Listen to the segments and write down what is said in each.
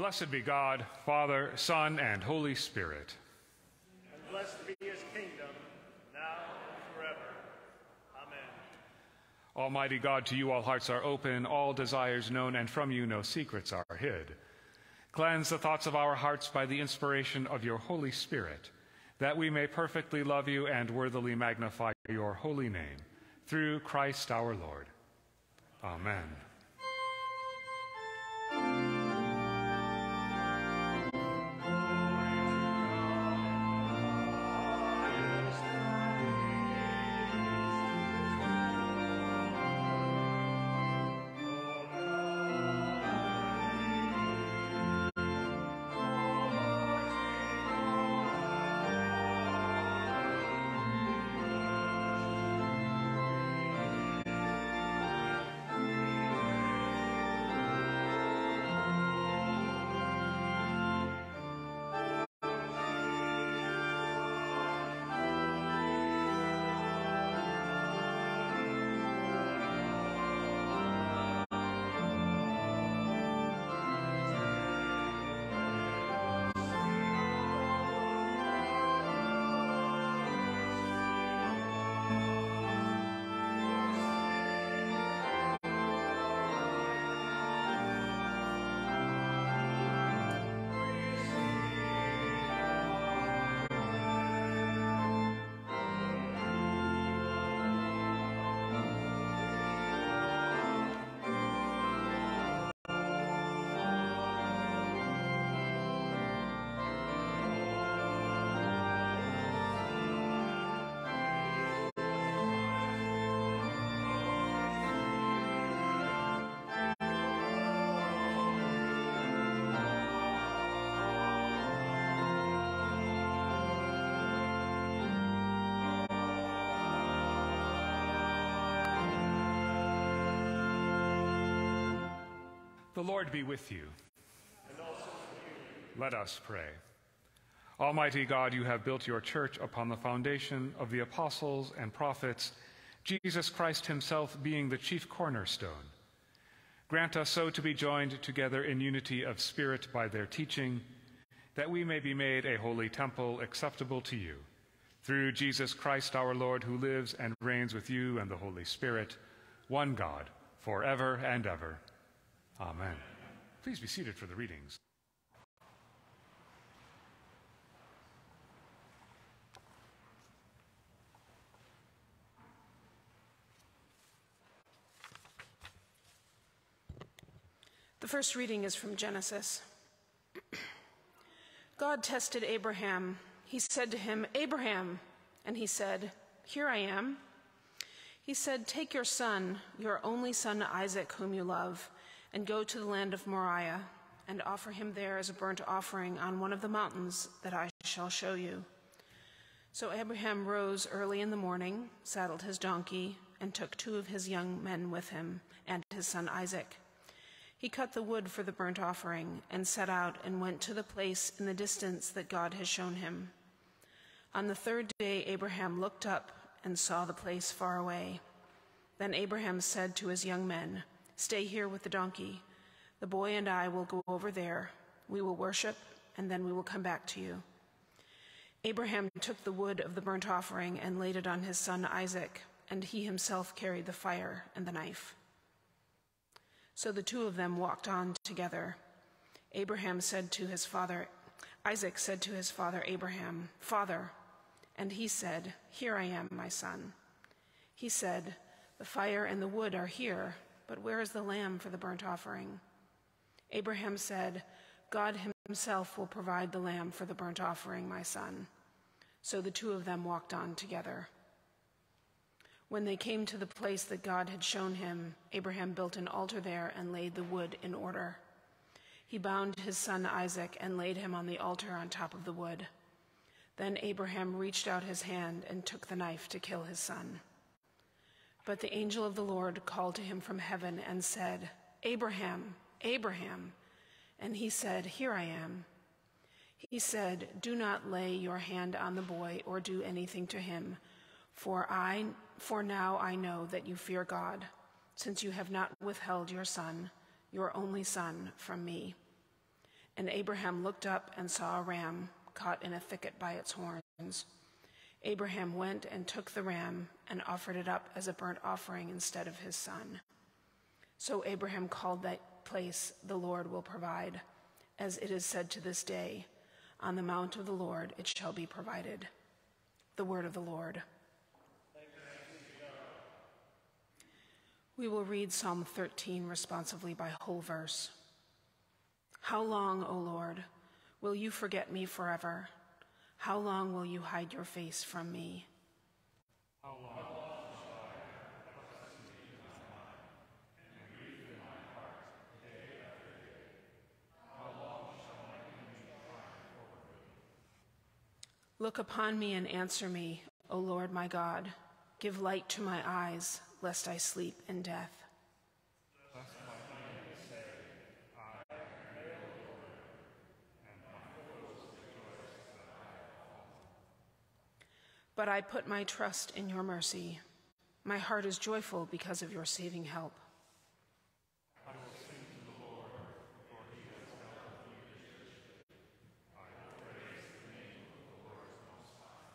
Blessed be God, Father, Son, and Holy Spirit. And blessed be his kingdom, now and forever. Amen. Almighty God, to you all hearts are open, all desires known, and from you no secrets are hid. Cleanse the thoughts of our hearts by the inspiration of your Holy Spirit, that we may perfectly love you and worthily magnify your holy name. Through Christ our Lord. Amen. The Lord be with you. And also with you. Let us pray. Almighty God, you have built your church upon the foundation of the apostles and prophets, Jesus Christ himself being the chief cornerstone. Grant us so to be joined together in unity of spirit by their teaching, that we may be made a holy temple acceptable to you. Through Jesus Christ our Lord, who lives and reigns with you and the Holy Spirit, one God, forever and ever. Amen. Please be seated for the readings. The first reading is from Genesis. God tested Abraham. He said to him, "Abraham," and he said, "Here I am." He said, "Take your son, your only son Isaac, whom you love, and go to the land of Moriah, and offer him there as a burnt offering on one of the mountains that I shall show you." So Abraham rose early in the morning, saddled his donkey, and took 2 of his young men with him, and his son Isaac. He cut the wood for the burnt offering, and set out and went to the place in the distance that God had shown him. On the 3rd day Abraham looked up and saw the place far away. Then Abraham said to his young men, "Stay here with the donkey. The boy and I will go over there. We will worship, and then we will come back to you." Abraham took the wood of the burnt offering and laid it on his son Isaac, and he himself carried the fire and the knife. So the 2 of them walked on together. Isaac said to his father Abraham, "Father," and he said, "Here I am, my son." He said, "The fire and the wood are here, but where is the lamb for the burnt offering?" Abraham said, "God himself will provide the lamb for the burnt offering, my son." So the 2 of them walked on together. When they came to the place that God had shown him, Abraham built an altar there and laid the wood in order. He bound his son Isaac and laid him on the altar on top of the wood. Then Abraham reached out his hand and took the knife to kill his son. But the angel of the Lord called to him from heaven and said, "Abraham, Abraham." And he said, "Here I am." He said, "Do not lay your hand on the boy or do anything to him, for now I know that you fear God, since you have not withheld your son, your only son, from me." And Abraham looked up and saw a ram caught in a thicket by its horns. Abraham went and took the ram and offered it up as a burnt offering instead of his son. So Abraham called that place, "The Lord will provide," as it is said to this day, "On the mount of the Lord it shall be provided." The word of the Lord. We will read Psalm 13 responsively by whole verse. How long, O Lord, will you forget me forever? How long will you hide your face from me? How long shall I process me in my mind and grieve in my heart day after day? How long shall my enemies triumph over me? Look upon me and answer me, O Lord my God. Give light to my eyes, lest I sleep in death. Lest my enemies say, I have failed, Lord, and my foes rejoice that I have fallen. But I put my trust in your mercy. My heart is joyful because of your saving help. I will sing to the Lord, for he has dealt with me graciously. I will praise the name of the Lord Most High.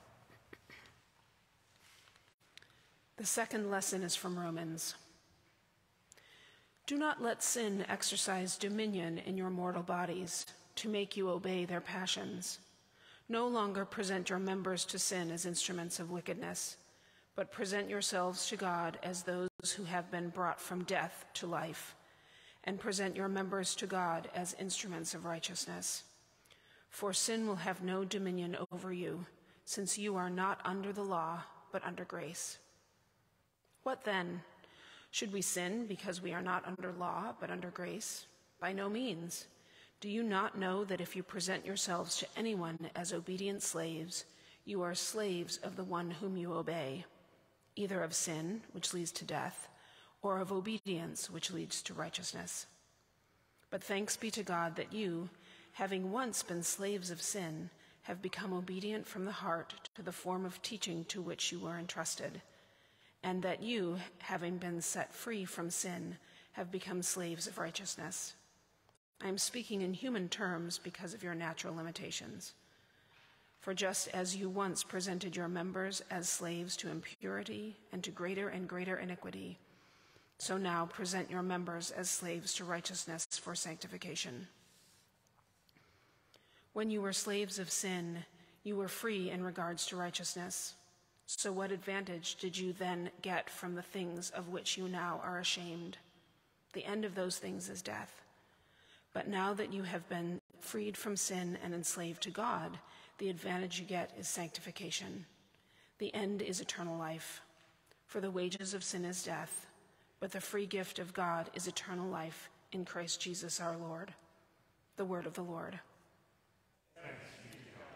The second lesson is from Romans. Do not let sin exercise dominion in your mortal bodies to make you obey their passions. No longer present your members to sin as instruments of wickedness, but present yourselves to God as those who have been brought from death to life, and present your members to God as instruments of righteousness. For sin will have no dominion over you, since you are not under the law, but under grace. What then? Should we sin because we are not under law, but under grace? By no means. Do you not know that if you present yourselves to anyone as obedient slaves, you are slaves of the one whom you obey, either of sin, which leads to death, or of obedience, which leads to righteousness? But thanks be to God that you, having once been slaves of sin, have become obedient from the heart to the form of teaching to which you were entrusted, and that you, having been set free from sin, have become slaves of righteousness. I am speaking in human terms because of your natural limitations. For just as you once presented your members as slaves to impurity and to greater and greater iniquity, so now present your members as slaves to righteousness for sanctification. When you were slaves of sin, you were free in regards to righteousness. So what advantage did you then get from the things of which you now are ashamed? The end of those things is death. But now that you have been freed from sin and enslaved to God, the advantage you get is sanctification. The end is eternal life. For the wages of sin is death, but the free gift of God is eternal life in Christ Jesus our Lord. The word of the Lord. Thanks be to God.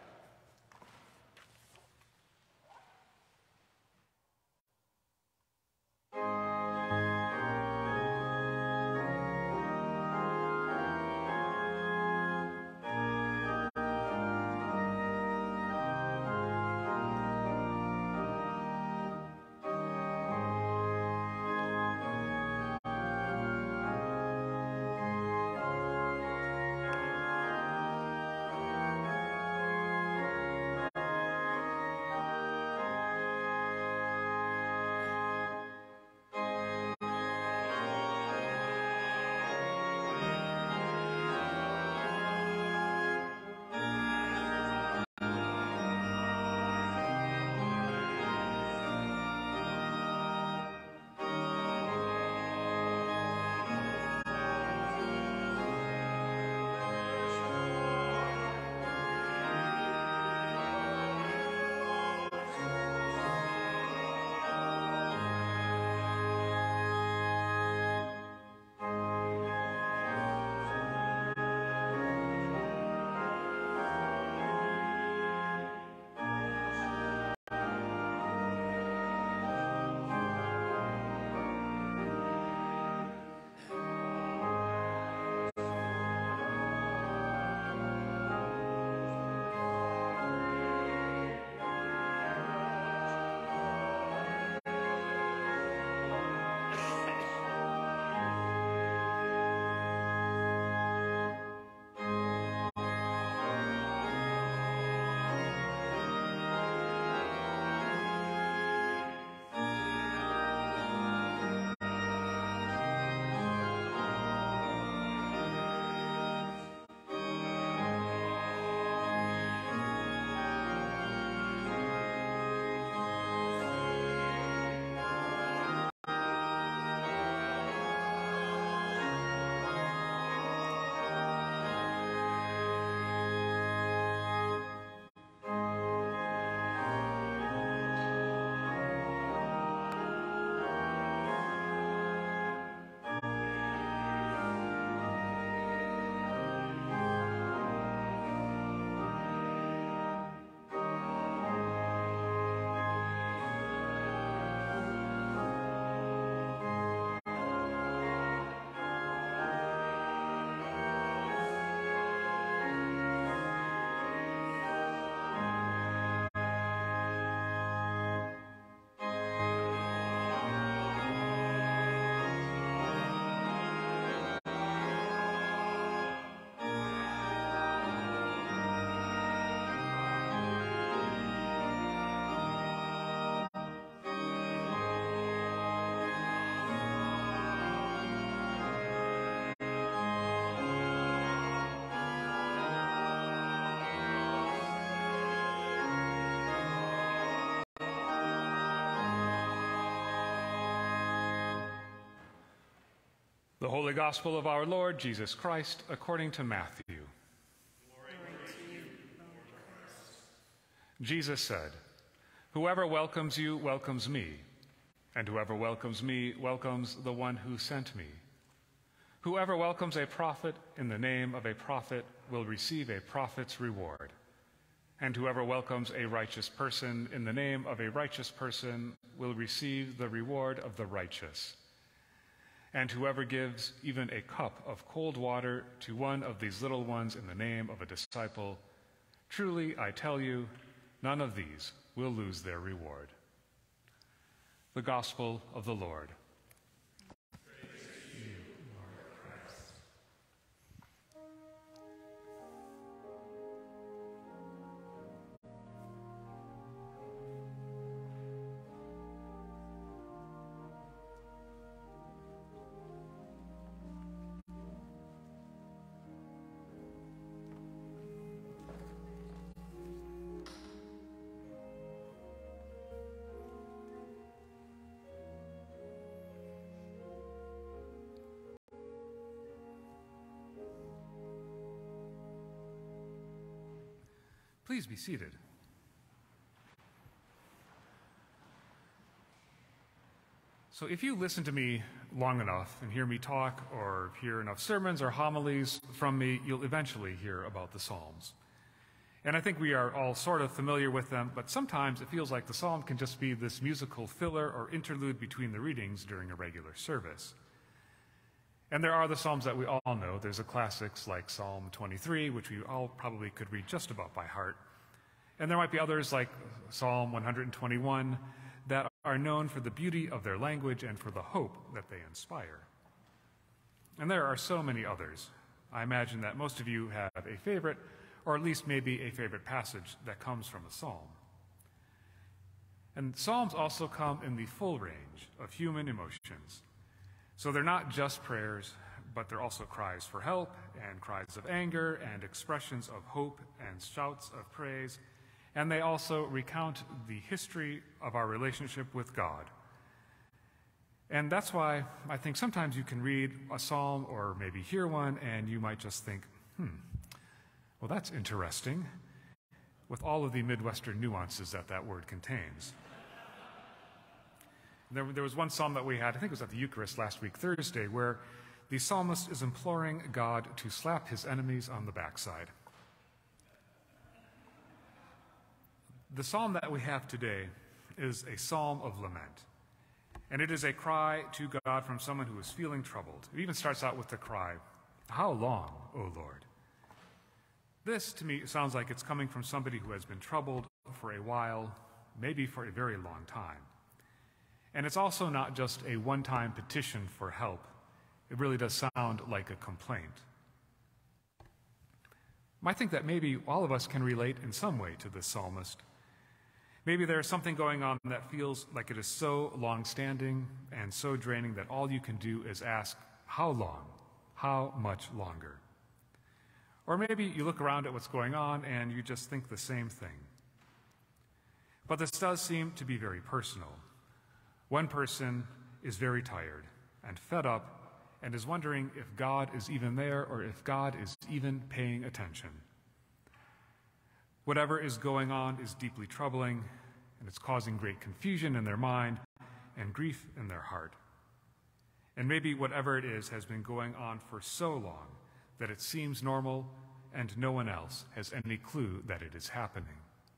Holy Gospel of our Lord Jesus Christ according to Matthew. Glory to you, Lord Christ. Jesus said, "Whoever welcomes you welcomes me, and whoever welcomes me welcomes the one who sent me. Whoever welcomes a prophet in the name of a prophet will receive a prophet's reward. And whoever welcomes a righteous person in the name of a righteous person will receive the reward of the righteous. And whoever gives even a cup of cold water to one of these little ones in the name of a disciple, truly I tell you, none of these will lose their reward." The Gospel of the Lord. Please be seated. So if you listen to me long enough and hear me talk or hear enough sermons or homilies from me, you'll eventually hear about the Psalms. And I think we are all sort of familiar with them, but sometimes it feels like the Psalm can just be this musical filler or interlude between the readings during a regular service. And there are the Psalms that we all know. There's the classics like Psalm 23, which we all probably could read just about by heart. And there might be others like Psalm 121 that are known for the beauty of their language and for the hope that they inspire. And there are so many others. I imagine that most of you have a favorite, or at least maybe a favorite passage that comes from a psalm. And Psalms also come in the full range of human emotions. So they're not just prayers, but they're also cries for help and cries of anger and expressions of hope and shouts of praise. And they also recount the history of our relationship with God. And that's why I think sometimes you can read a psalm or maybe hear one and you might just think, well, that's interesting, with all of the Midwestern nuances that that word contains. There was one psalm that we had, I think it was at the Eucharist last week, Thursday, where the psalmist is imploring God to slap his enemies on the backside. The psalm that we have today is a psalm of lament, and it is a cry to God from someone who is feeling troubled. It even starts out with the cry, "How long, O Lord?" This, to me, sounds like it's coming from somebody who has been troubled for a while, maybe for a very long time. And it's also not just a one-time petition for help. It really does sound like a complaint. I think that maybe all of us can relate in some way to this psalmist. Maybe there's something going on that feels like it is so long-standing and so draining that all you can do is ask, how long? How much longer? Or maybe you look around at what's going on and you just think the same thing. But this does seem to be very personal. One person is very tired and fed up and is wondering if God is even there or if God is even paying attention. Whatever is going on is deeply troubling, and it's causing great confusion in their mind and grief in their heart. And maybe whatever it is has been going on for so long that it seems normal and no one else has any clue that it is happening.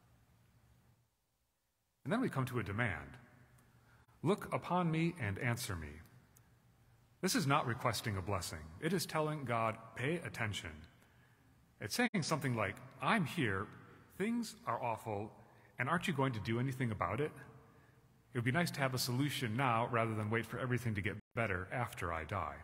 And then we come to a demand. Look upon me and answer me. This is not requesting a blessing. It is telling God, pay attention. It's saying something like, I'm here, things are awful, and aren't you going to do anything about it? It would be nice to have a solution now rather than wait for everything to get better after I die.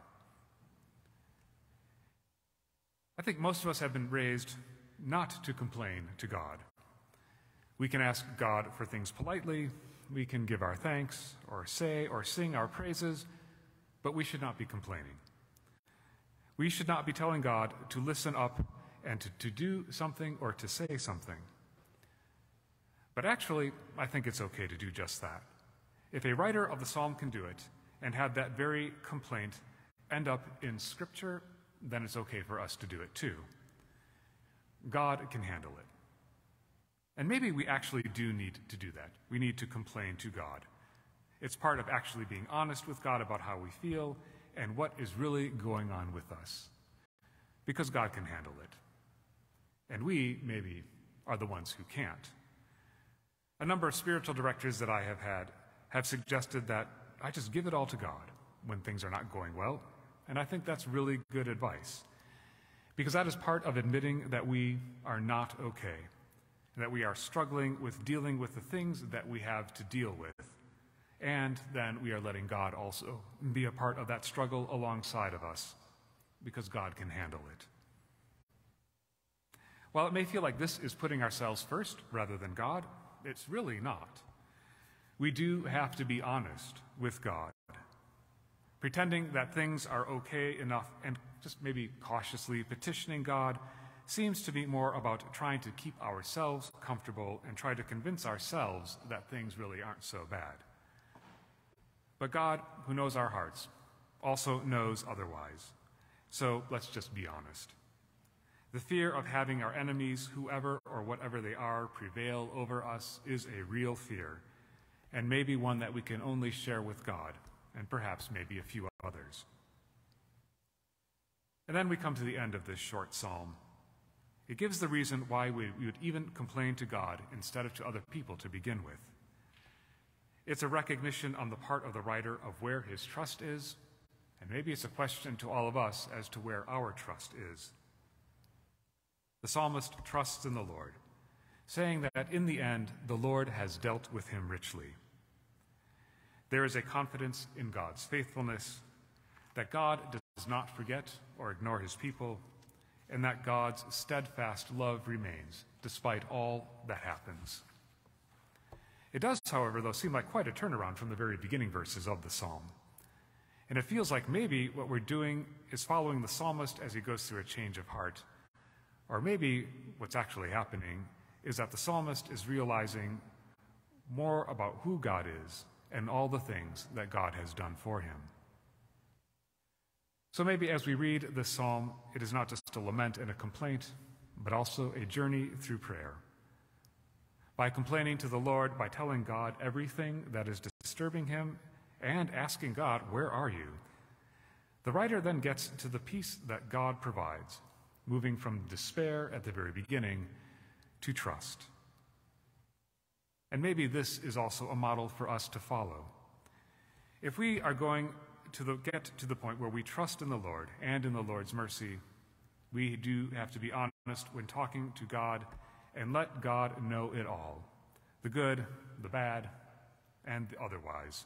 I think most of us have been raised not to complain to God. We can ask God for things politely, we can give our thanks, or say or sing our praises, but we should not be complaining. We should not be telling God to listen up and to do something or to say something. But actually, I think it's okay to do just that. If a writer of the psalm can do it and have that very complaint end up in Scripture, then it's okay for us to do it too. God can handle it. And maybe we actually do need to do that. We need to complain to God. It's part of actually being honest with God about how we feel and what is really going on with us. Because God can handle it. And we, maybe, are the ones who can't. A number of spiritual directors that I have had have suggested that I just give it all to God when things are not going well. And I think that's really good advice. Because that is part of admitting that we are not okay. And that we are struggling with dealing with the things that we have to deal with. And then we are letting God also be a part of that struggle alongside of us, because God can handle it. While it may feel like this is putting ourselves first rather than God, it's really not. We do have to be honest with God. Pretending that things are okay enough and just maybe cautiously petitioning God seems to be more about trying to keep ourselves comfortable and try to convince ourselves that things really aren't so bad. But God, who knows our hearts, also knows otherwise. So let's just be honest. The fear of having our enemies, whoever or whatever they are, prevail over us is a real fear, and maybe one that we can only share with God, and perhaps maybe a few others. And then we come to the end of this short psalm. It gives the reason why we would even complain to God instead of to other people to begin with. It's a recognition on the part of the writer of where his trust is, and maybe it's a question to all of us as to where our trust is. The psalmist trusts in the Lord, saying that in the end, the Lord has dealt with him richly. There is a confidence in God's faithfulness, that God does not forget or ignore his people, and that God's steadfast love remains despite all that happens. It does, however, though, seem like quite a turnaround from the very beginning verses of the psalm. And it feels like maybe what we're doing is following the psalmist as he goes through a change of heart. Or maybe what's actually happening is that the psalmist is realizing more about who God is and all the things that God has done for him. So maybe as we read this psalm, it is not just a lament and a complaint, but also a journey through prayer. By complaining to the Lord, by telling God everything that is disturbing him, and asking God, "Where are you?" the writer then gets to the peace that God provides, moving from despair at the very beginning to trust. And maybe this is also a model for us to follow. If we are going to get to the point where we trust in the Lord and in the Lord's mercy, we do have to be honest when talking to God and let God know it all, the good, the bad, and the otherwise.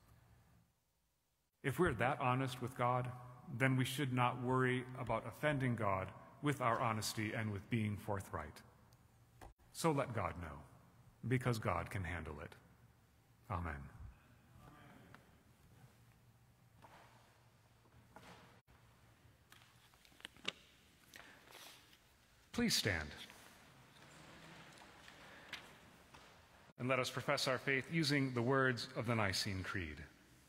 If we're that honest with God, then we should not worry about offending God with our honesty and with being forthright. So let God know, because God can handle it. Amen. Please stand. And let us profess our faith using the words of the Nicene Creed.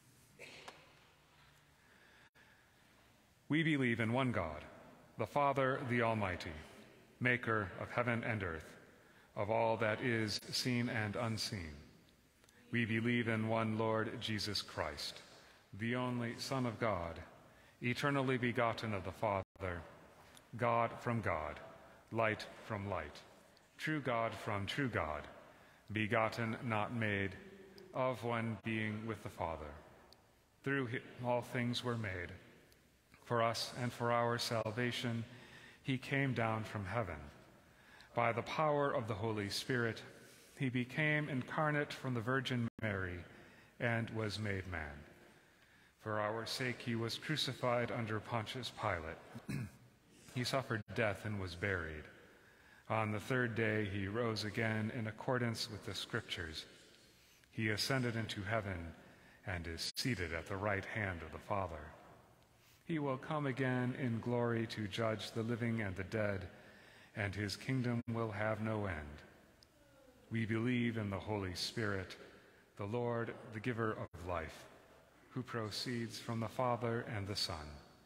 We believe in one God, the Father, the Almighty, maker of heaven and earth, of all that is seen and unseen. We believe in one Lord Jesus Christ, the only Son of God, eternally begotten of the Father, God from God, light from light, true God from true God, begotten, not made, of one being with the Father. Through him all things were made. For us and for our salvation, he came down from heaven. By the power of the Holy Spirit, he became incarnate from the Virgin Mary and was made man. For our sake he was crucified under Pontius Pilate. He suffered death and was buried. On the third day he rose again in accordance with the Scriptures. He ascended into heaven and is seated at the right hand of the Father. He will come again in glory to judge the living and the dead, and his kingdom will have no end. We believe in the Holy Spirit, the Lord, the giver of life, who proceeds from the Father and the Son,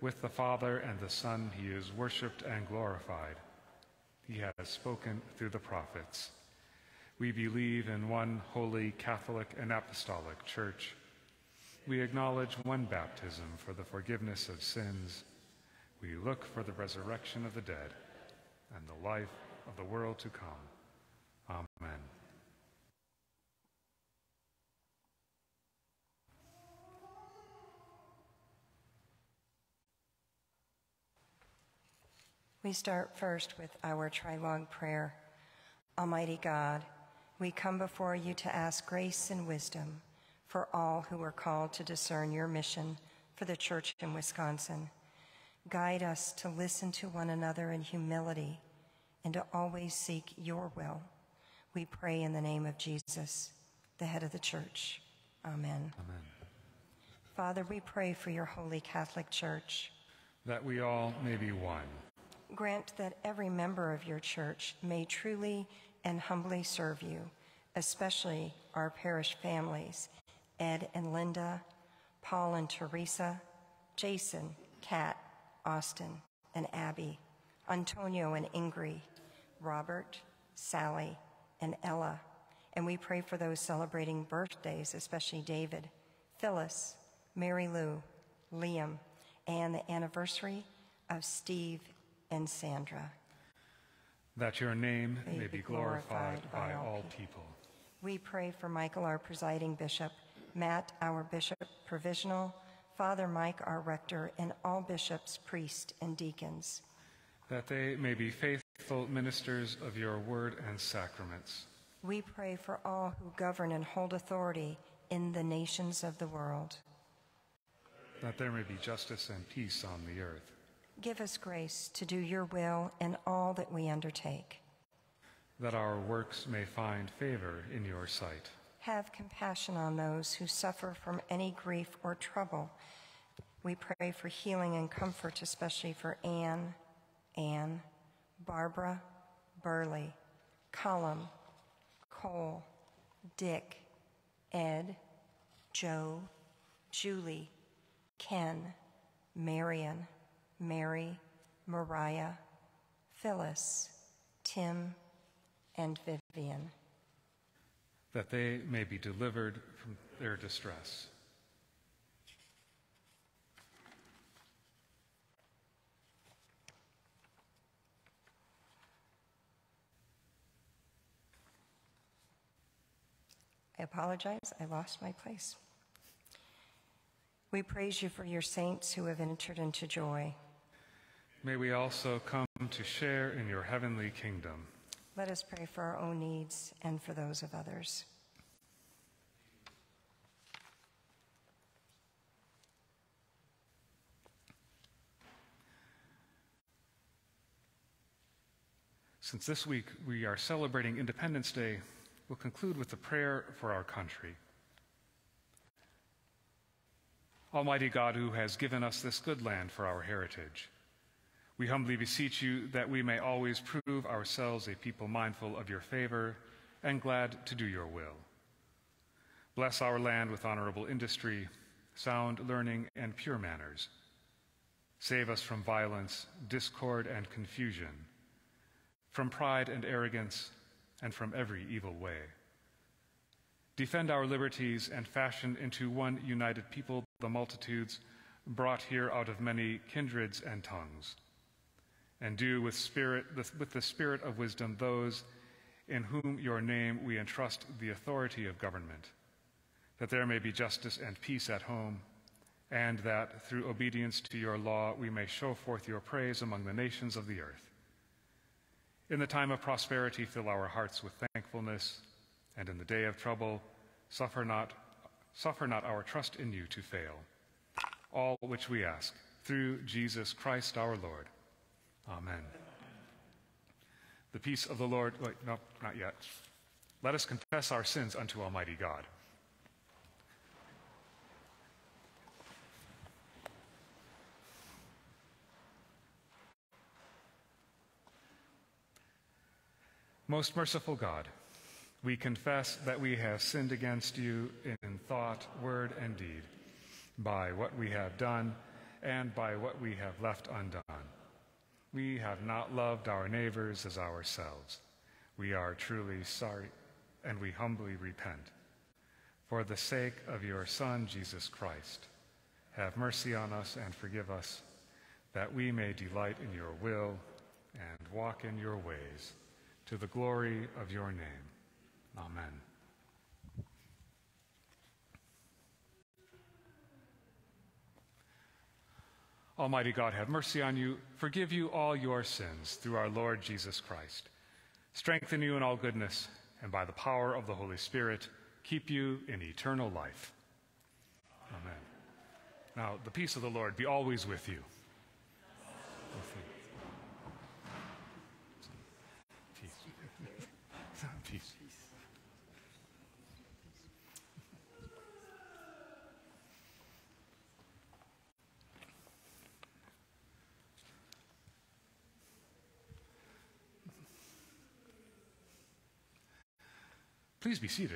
With the Father and the Son he is worshipped and glorified. He has spoken through the prophets. We believe in one holy, Catholic, and Apostolic Church. We acknowledge one baptism for the forgiveness of sins. We look for the resurrection of the dead and the life of the world to come. Amen. We start first with our trilogue prayer. Almighty God, we come before you to ask grace and wisdom for all who are called to discern your mission for the church in Wisconsin. Guide us to listen to one another in humility and to always seek your will. We pray in the name of Jesus, the head of the church. Amen. Amen. Father, we pray for your holy Catholic Church. That we all may be one. Grant that every member of your church may truly and humbly serve you, especially our parish families, Ed and Linda, Paul and Teresa, Jason, Kat, Austin, and Abby, Antonio and Ingrid, Robert, Sally, and Ella. And we pray for those celebrating birthdays, especially David, Phyllis, Mary Lou, Liam, and the anniversary of Steve and Sandra. That your name may be glorified by all people. We pray for Michael, our presiding bishop, Matt, our bishop provisional, Father Mike, our rector, and all bishops, priests, and deacons. That they may be faithful ministers of your word and sacraments. We pray for all who govern and hold authority in the nations of the world. That there may be justice and peace on the earth. Give us grace to do your will in all that we undertake. That our works may find favor in your sight. Have compassion on those who suffer from any grief or trouble. We pray for healing and comfort, especially for Anne, Barbara, Burley, Colum, Cole, Dick, Ed, Joe, Julie, Ken, Marion, Mary, Mariah, Phyllis, Tim, and Vivian. That they may be delivered from their distress. I apologize, I lost my place. We praise you for your saints who have entered into joy. May we also come to share in your heavenly kingdom. Let us pray for our own needs and for those of others. Since this week we are celebrating Independence Day, we'll conclude with a prayer for our country. Almighty God, who has given us this good land for our heritage, we humbly beseech you that we may always prove ourselves a people mindful of your favor and glad to do your will. Bless our land with honorable industry, sound learning, and pure manners. Save us from violence, discord, and confusion, from pride and arrogance, and from every evil way. Defend our liberties and fashion into one united people the multitudes brought here out of many kindreds and tongues. And do with the spirit of wisdom those in whom your name we entrust the authority of government, that there may be justice and peace at home, and that through obedience to your law we may show forth your praise among the nations of the earth. In the time of prosperity, fill our hearts with thankfulness, and in the day of trouble, suffer not our trust in you to fail. All which we ask through Jesus Christ our Lord. Amen. The peace of the Lord, wait, no, not yet. Let us confess our sins unto Almighty God. Most merciful God, we confess that we have sinned against you in thought, word, and deed, by what we have done and by what we have left undone. We have not loved our neighbors as ourselves. We are truly sorry, and we humbly repent. For the sake of your Son, Jesus Christ, have mercy on us and forgive us, that we may delight in your will and walk in your ways, to the glory of your name. Amen. Almighty God, have mercy on you, forgive you all your sins through our Lord Jesus Christ, strengthen you in all goodness, and by the power of the Holy Spirit, keep you in eternal life. Amen. Now, the peace of the Lord be always with you. Peace. Please be seated.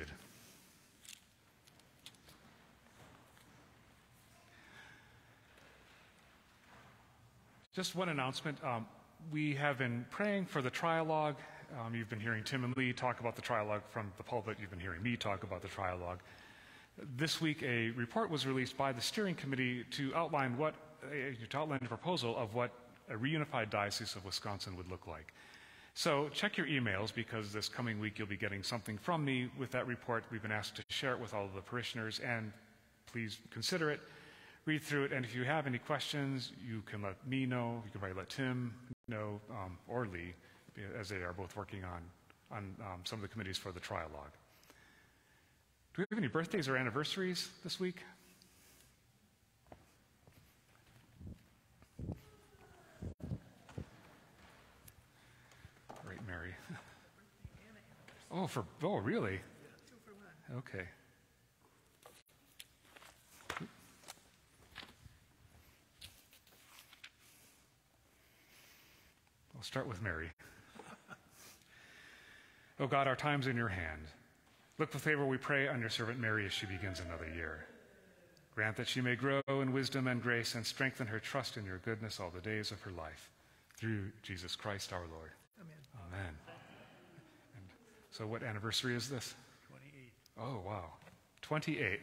Just one announcement. We have been praying for the trialogue. You've been hearing Tim and Lee talk about the trialogue from the pulpit. You've been hearing me talk about the trialogue. This week, a report was released by the steering committee to outline a proposal of what a reunified Diocese of Wisconsin would look like. So check your emails, because this coming week you'll be getting something from me with that report. We've been asked to share it with all of the parishioners, and please consider it, read through it, and if you have any questions, you can let me know. You can probably let Tim know, or Lee, as they are both working on some of the committees for the trialogue. Do we have any birthdays or anniversaries this week? Great, Mary. Oh, really? Okay. I'll start with Mary. O God, our time's in your hand. Look with favor, we pray, on your servant Mary as she begins another year. Grant that she may grow in wisdom and grace and strengthen her trust in your goodness all the days of her life. Through Jesus Christ our Lord. Amen. Amen. And so what anniversary is this? 28. Oh, wow. 28.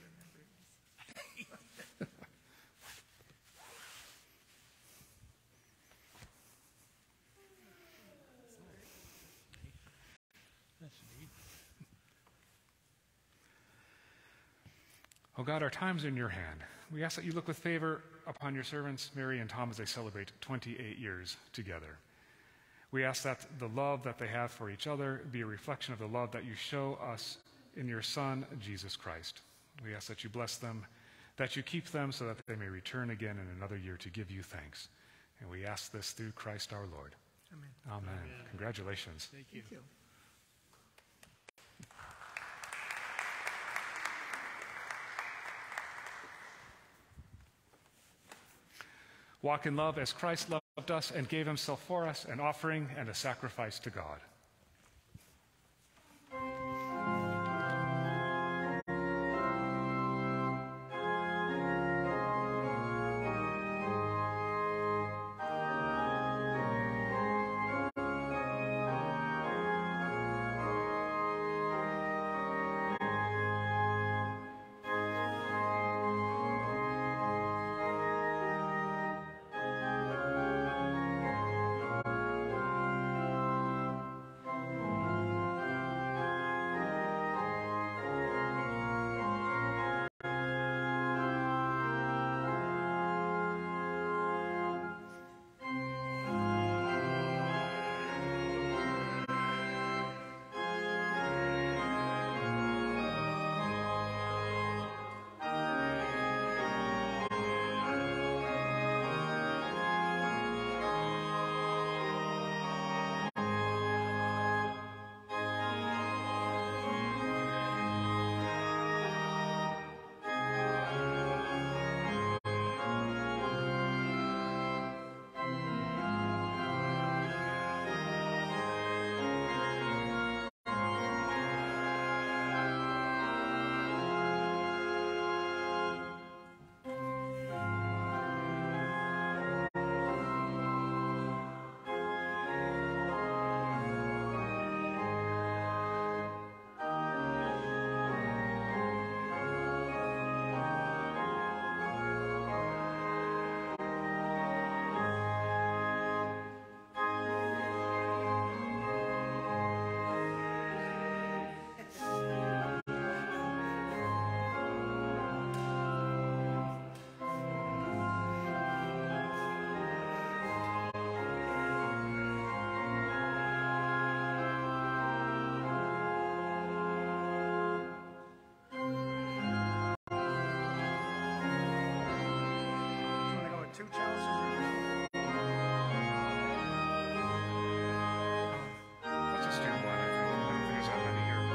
Oh God, our time's in your hand. We ask that you look with favor upon your servants, Mary and Tom, as they celebrate 28 years together. We ask that the love that they have for each other be a reflection of the love that you show us in your Son, Jesus Christ. We ask that you bless them, that you keep them so that they may return again in another year to give you thanks. And we ask this through Christ our Lord. Amen. Amen. Amen. Congratulations. Thank you. Walk in love as Christ loved us and gave himself for us, an offering and a sacrifice to God. 2 chalices. Let's just do one, I think. I don't think there's that many here.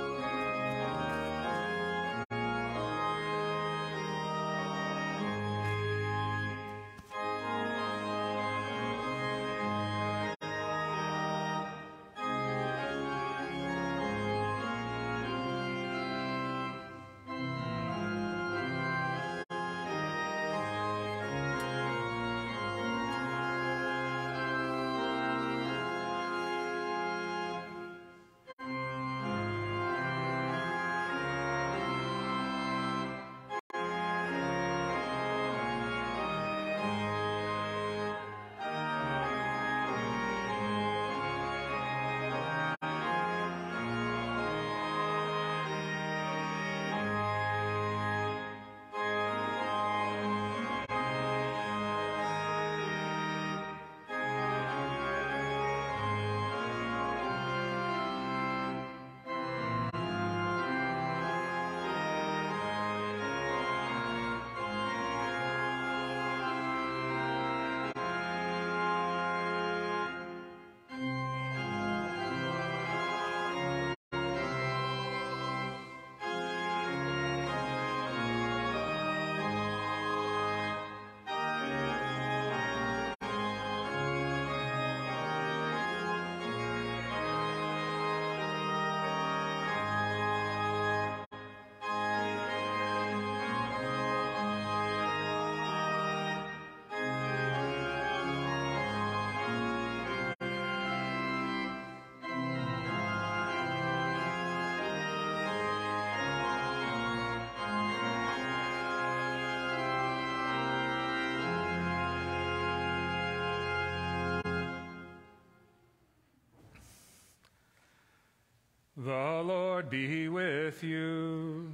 The Lord be with you.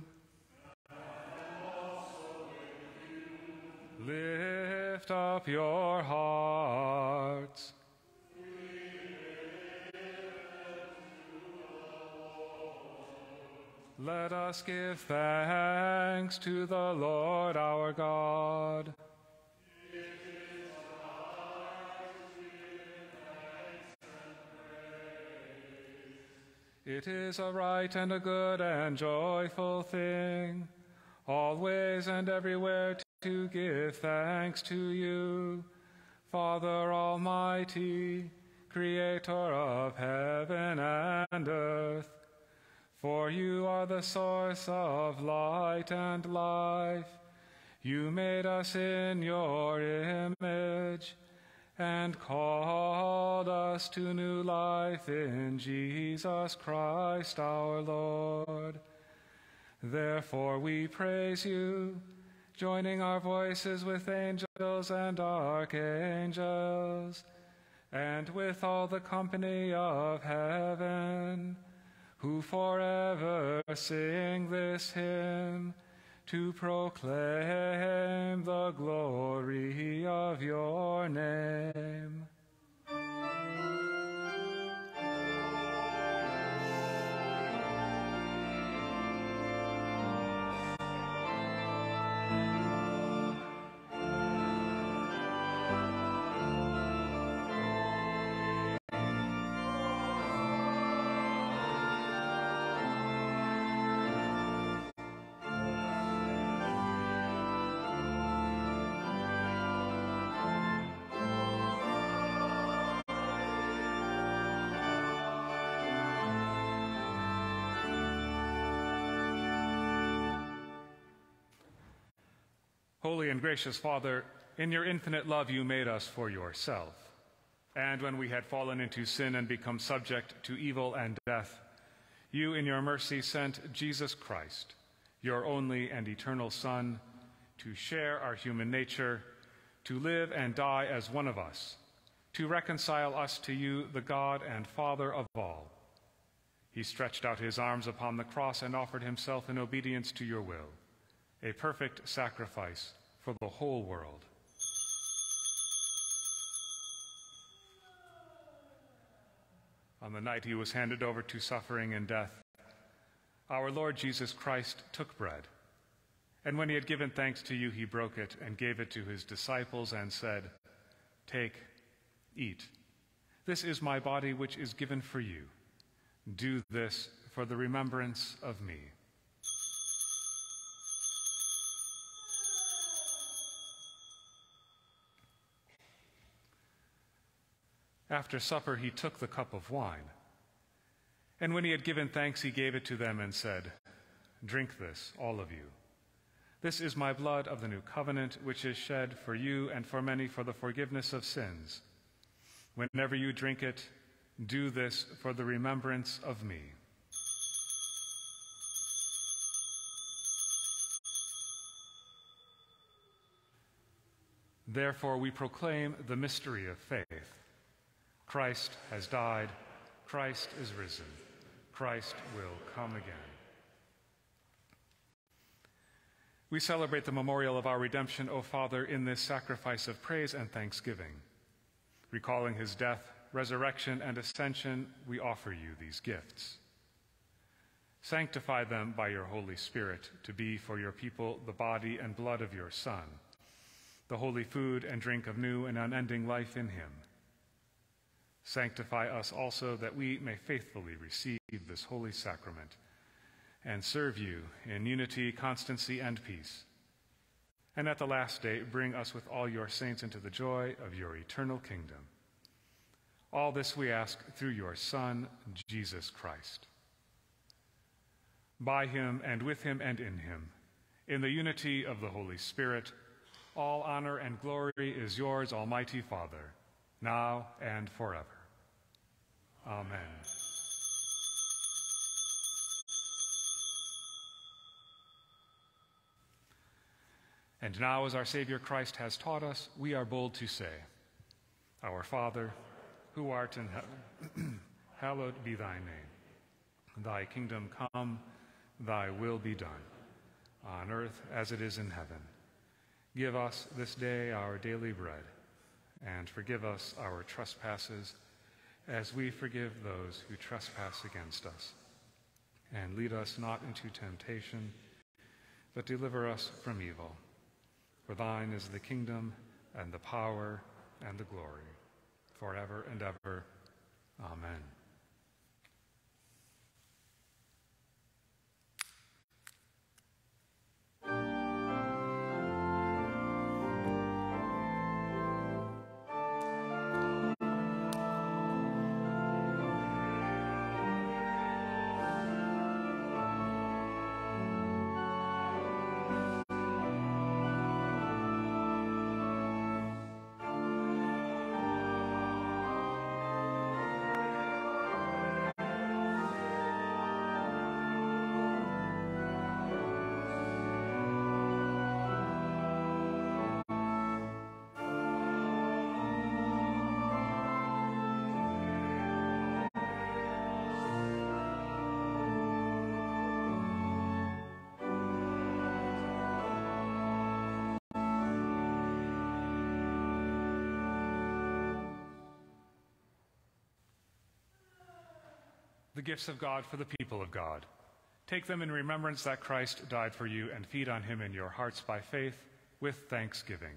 And also with you. Lift up your hearts. Let us give thanks to the Lord our God. It is a right and a good and joyful thing, always and everywhere to give thanks to you, Father Almighty, Creator of heaven and earth. For you are the source of light and life. You made us in your image and called us to new life in Jesus Christ our Lord. Therefore we praise you, joining our voices with angels and archangels, and with all the company of heaven, who forever sing this hymn, to proclaim the glory of your name. Holy and gracious Father, in your infinite love you made us for yourself. And when we had fallen into sin and become subject to evil and death, you in your mercy sent Jesus Christ, your only and eternal Son, to share our human nature, to live and die as one of us, to reconcile us to you, the God and Father of all. He stretched out his arms upon the cross and offered himself in obedience to your will, a perfect sacrifice for the whole world. On the night he was handed over to suffering and death, our Lord Jesus Christ took bread, And when he had given thanks to you, he broke it and gave it to his disciples and said, "Take, eat. This is my body which is given for you. Do this for the remembrance of me." After supper, he took the cup of wine. And when he had given thanks, he gave it to them and said, "Drink this, all of you. This is my blood of the new covenant, which is shed for you and for many for the forgiveness of sins. Whenever you drink it, do this for the remembrance of me." Therefore, we proclaim the mystery of faith. Christ has died. Christ is risen. Christ will come again. We celebrate the memorial of our redemption, O Father, in this sacrifice of praise and thanksgiving. Recalling his death, resurrection, and ascension, we offer you these gifts. Sanctify them by your Holy Spirit to be for your people the body and blood of your Son, the holy food and drink of new and unending life in him. Sanctify us also that we may faithfully receive this holy sacrament and serve you in unity, constancy, and peace. And at the last day, bring us with all your saints into the joy of your eternal kingdom. All this we ask through your Son, Jesus Christ. By him and with him and in him, in the unity of the Holy Spirit, all honor and glory is yours, Almighty Father, now and forever. Amen. And now, as our Savior Christ has taught us, we are bold to say, Our Father, who art in heaven, hallowed be thy name. Thy kingdom come, thy will be done, on earth as it is in heaven. Give us this day our daily bread, and forgive us our trespasses, as we forgive those who trespass against us. And lead us not into temptation, but deliver us from evil. For thine is the kingdom, and the power, and the glory, forever and ever. Amen. The gifts of God for the people of God. Take them in remembrance that Christ died for you, and feed on him in your hearts by faith with thanksgiving.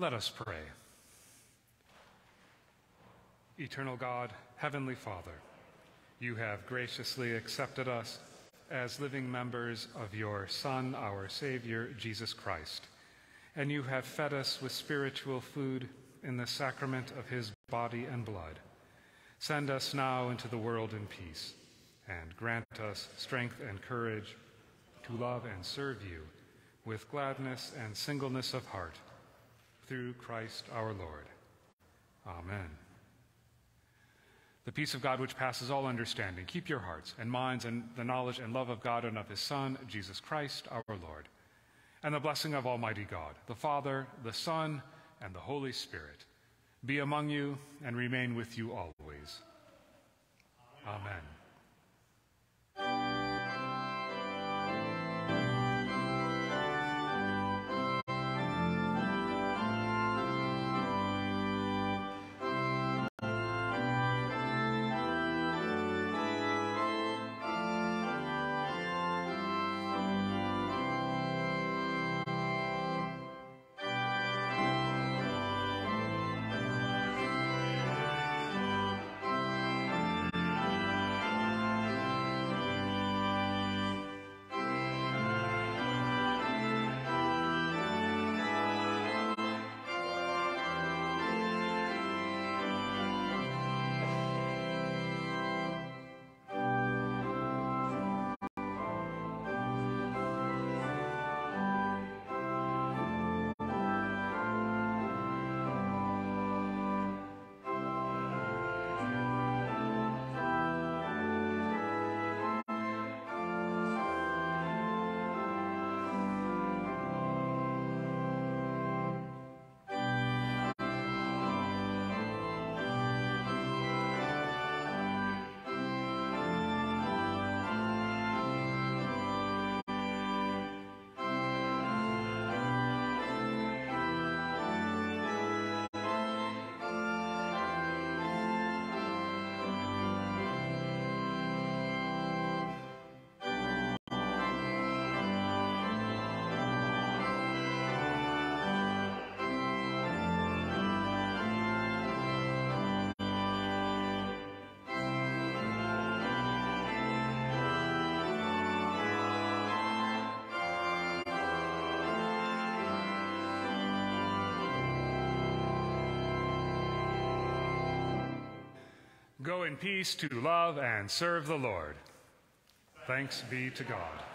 Let us pray. Eternal God, Heavenly Father, you have graciously accepted us as living members of your Son, our Savior, Jesus Christ, and you have fed us with spiritual food in the sacrament of his body and blood. Send us now into the world in peace, and grant us strength and courage to love and serve you with gladness and singleness of heart, through Christ our Lord. Amen. The peace of God which passes all understanding, keep your hearts and minds in the knowledge and love of God and of his Son, Jesus Christ our Lord. And the blessing of Almighty God, the Father, the Son, and the Holy Spirit, be among you and remain with you always. Amen. Go in peace to love and serve the Lord. Thanks be to God.